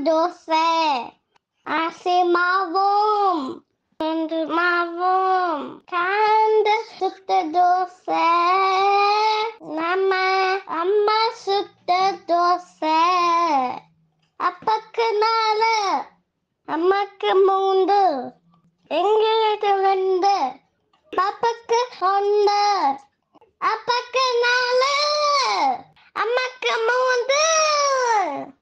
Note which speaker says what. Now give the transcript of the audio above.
Speaker 1: தோசை. அரிசி மாவும் மாவும் கலந்து சுட்ட தோசை. நம்ம அம்மா சுட்ட தோசை. அப்பாக்கு 4, அம்மாக்கு 3, எங்களுக்கு 2, பாப்பாக்கு 1, அப்பாக்கு 4, அம்மாக்கு 3.